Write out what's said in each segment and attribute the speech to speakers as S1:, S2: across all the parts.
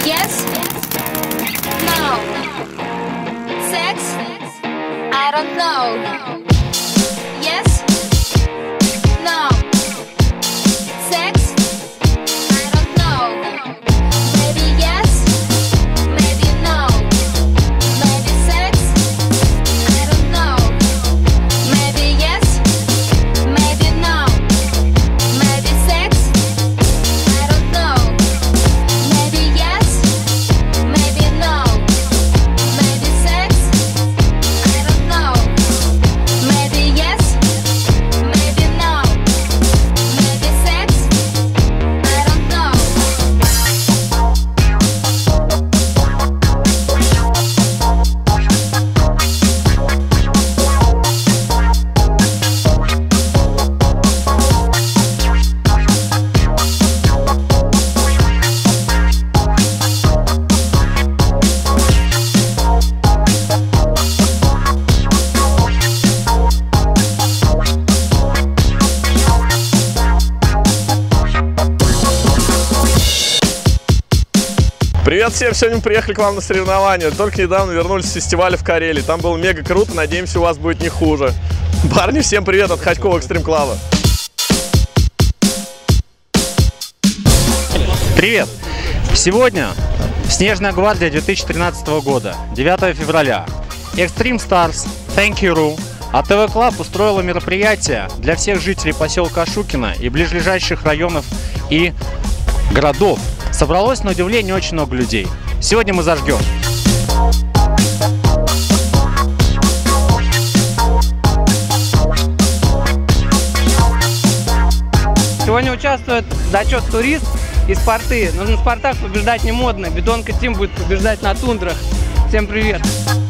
S1: Yes? No. Sex? I don't know. Yes? No. Sex? I don't know. Maybe yes, maybe no. Maybe sex? I don't know. Maybe yes, maybe no. Maybe sex? I don't know. Maybe yes, maybe no. Maybe sex? I don't know. Maybe yes, maybe no. Maybe sex? I don't know.
S2: Привет всем! Сегодня мы приехали к вам на соревнования. Только недавно вернулись с фестиваля в Карелии. Там было мега круто, надеемся, у вас будет не хуже. Парни, всем привет от Ходькова Экстрим Клаба.
S3: Привет! Сегодня Снежная гвардия 2013 года, 9 февраля. Extreme Stars, Thank You, АТВ Клаб устроила мероприятие для всех жителей поселка Шукино и ближайших районов и городов. Собралось, на удивление, очень много людей. Сегодня мы зажгем.
S4: Сегодня участвует зачет турист и спорты. Но на спортах побеждать не модно. Бетонка Тим будет побеждать на тундрах. Всем привет!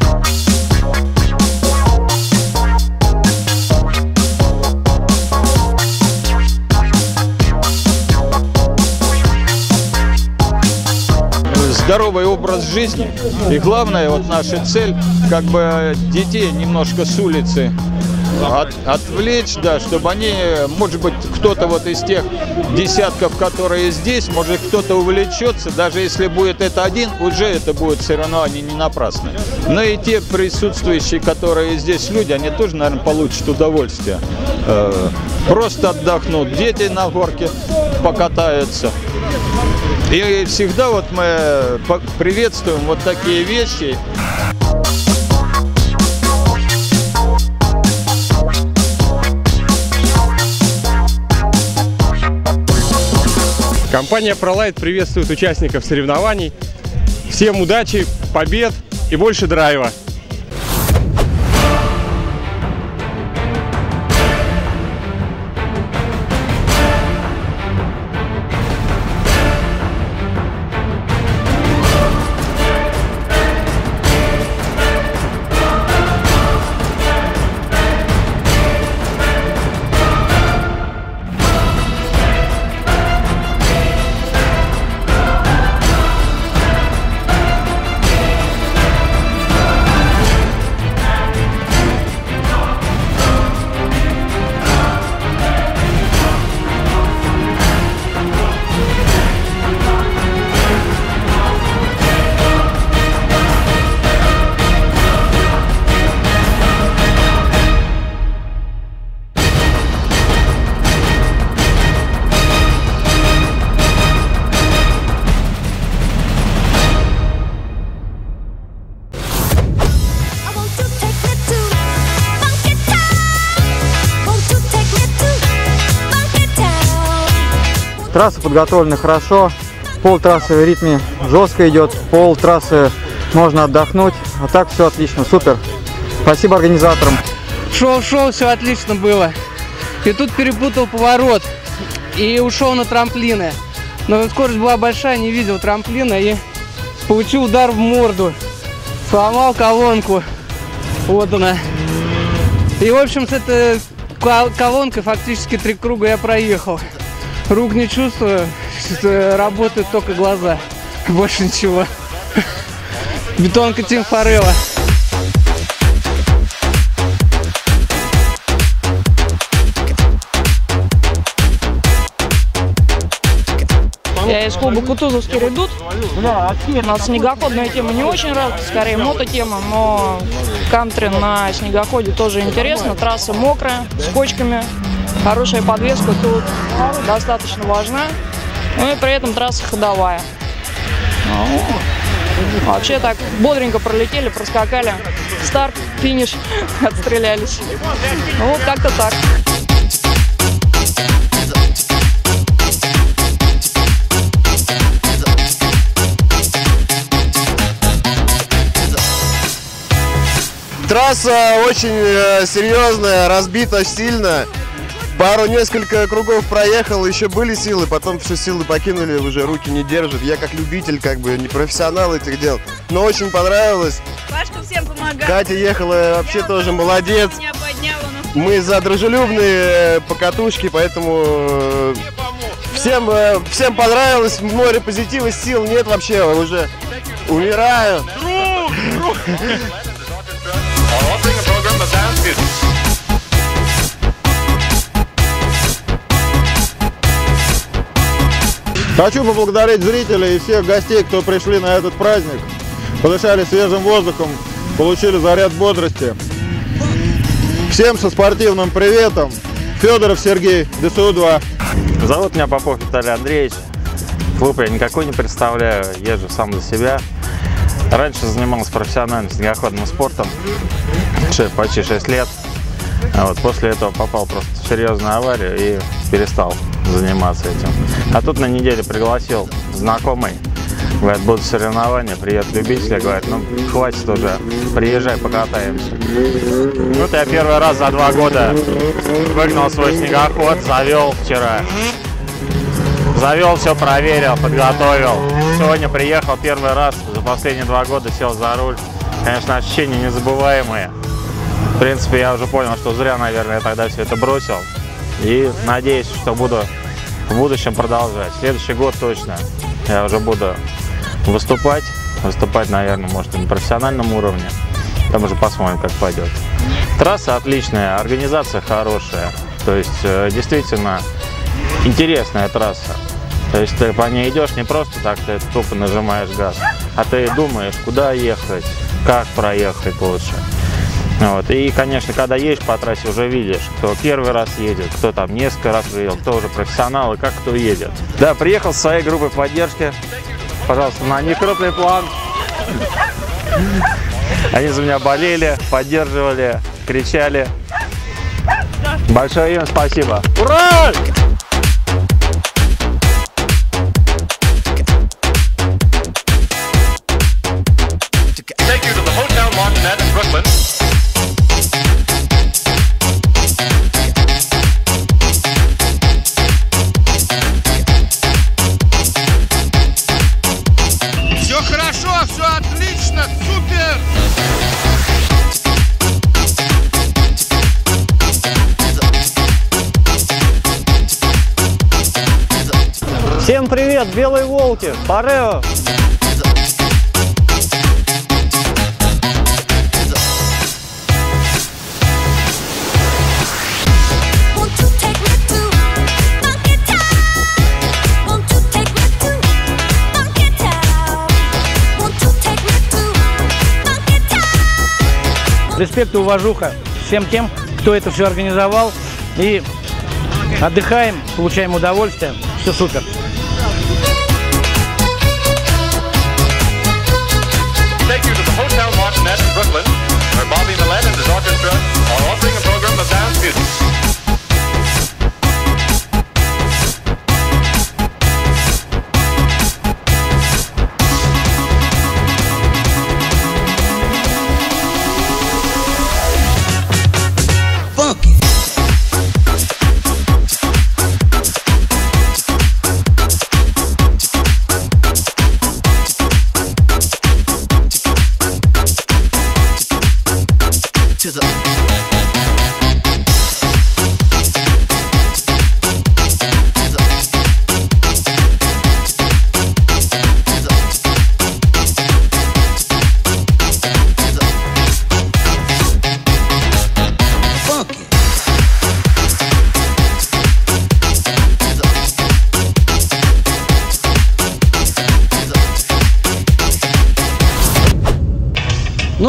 S5: Здоровый образ жизни. И главное, вот наша цель, как бы детей немножко с улицы отвлечь, да, чтобы они, может быть, кто-то вот из тех десятков, которые здесь, может, кто-то увлечется, даже если будет это один, уже это будет соревнование не напрасно. Но и те присутствующие, которые здесь люди, они тоже, наверное, получат удовольствие. Просто отдохнут, дети на горке покатаются. И всегда вот мы приветствуем вот такие вещи.
S6: Компания ProLight приветствует участников соревнований. Всем удачи, побед и больше драйва.
S7: Трасса подготовлена хорошо, пол трассы в ритме жестко идет, пол трассы можно отдохнуть, а так все отлично, супер. Спасибо организаторам.
S4: Шел, все отлично было. И тут перепутал поворот и ушел на трамплины. Но скорость была большая, не видел трамплина и получил удар в морду. Сломал колонку. Вот она. И в общем с этой колонкой фактически 3 круга я проехал. Рук не чувствую, работают только глаза. Больше ничего. Бетонка Тим Форелла.
S8: Я из клуба Кутузовский редут. На снегоходную тему не очень рад, скорее мототема, но кантри на снегоходе тоже интересно. Трасса мокрая, с кочками, хорошая подвеска тут достаточно важна. Ну и при этом трасса ходовая. Вообще так бодренько пролетели, проскакали. Старт, финиш, отстрелялись. Ну вот как-то так.
S9: Трасса очень серьезная, разбита сильно. Несколько кругов проехал, еще были силы, потом все силы покинули, уже руки не держат. Я как любитель, как бы не профессионал этих дел, но очень понравилось.
S10: Пашка всем помогает.
S9: Катя ехала вообще тоже молодец. Мы за дружелюбные покатушки, поэтому всем понравилось. Море позитива, сил нет вообще, уже умираю.
S5: Хочу поблагодарить зрителей и всех гостей, кто пришли на этот праздник, подышали свежим воздухом, получили заряд бодрости. Всем со спортивным приветом. Федоров Сергей, ДСУ-2.
S3: Зовут меня Попов Виталий Андреевич. Клуб я никакой не представляю, езжу сам за себя. Раньше занимался профессиональным снегоходным спортом, почти 6 лет. Вот, после этого попал просто в серьезную аварию и перестал заниматься этим. А тут на неделе пригласил знакомый, говорит, будут соревнования, приедут любители, говорит, ну хватит уже, приезжай, покатаемся. Вот я первый раз за 2 года выгнал свой снегоход, завел вчера. Завел, все проверил, подготовил. Сегодня приехал первый раз, за последние 2 года сел за руль. Конечно, ощущения незабываемые. В принципе, я уже понял, что зря, наверное, я тогда все это бросил. И надеюсь, что буду в будущем продолжать. Следующий год точно я уже буду выступать. Выступать, наверное, может, и на профессиональном уровне. Там уже посмотрим, как пойдет. Трасса отличная, организация хорошая. То есть, действительно, интересная трасса. То есть ты по ней идешь не просто так, ты тупо нажимаешь газ, а ты думаешь, куда ехать, как проехать лучше. Вот. И, конечно, когда едешь по трассе, уже видишь, кто первый раз едет, кто там несколько раз выехал, кто уже профессионал и как кто едет. Да, приехал со своей группой поддержки. Пожалуйста, на некрупный план. Они за меня болели, поддерживали, кричали. Большое им спасибо. Ура!
S11: Все хорошо, все отлично, супер!
S12: Всем привет, белые волки, парео!
S13: Респект и уважуха всем тем, кто это все организовал. И отдыхаем, получаем удовольствие. Все супер.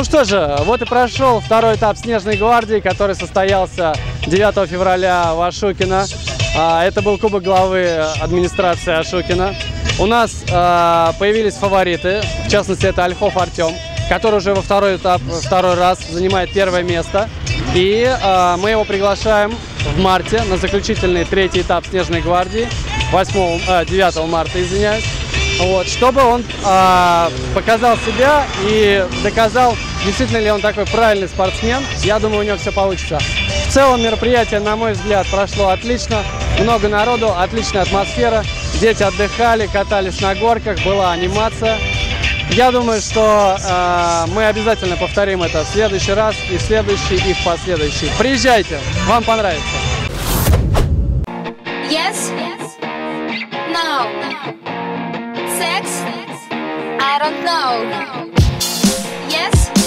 S10: что же, вот и прошел второй этап Снежной гвардии, который состоялся 9 февраля в Ашукино. Это был кубок главы администрации Ашукино. У нас появились фавориты, в частности это Ольхов Артем, который уже во второй раз занимает первое место. И мы его приглашаем в марте на заключительный третий этап Снежной гвардии, 9 марта, извиняюсь. Вот, чтобы он показал себя и доказал, действительно ли он такой правильный спортсмен. Я думаю, у него все получится. В целом мероприятие, на мой взгляд, прошло отлично. Много народу, отличная атмосфера. Дети отдыхали, катались на горках, была анимация. Я думаю, что мы обязательно повторим это в следующий раз, и в следующий, и в последующий. Приезжайте, вам понравится.
S1: Yes? No. Sex? I don't know. Yes?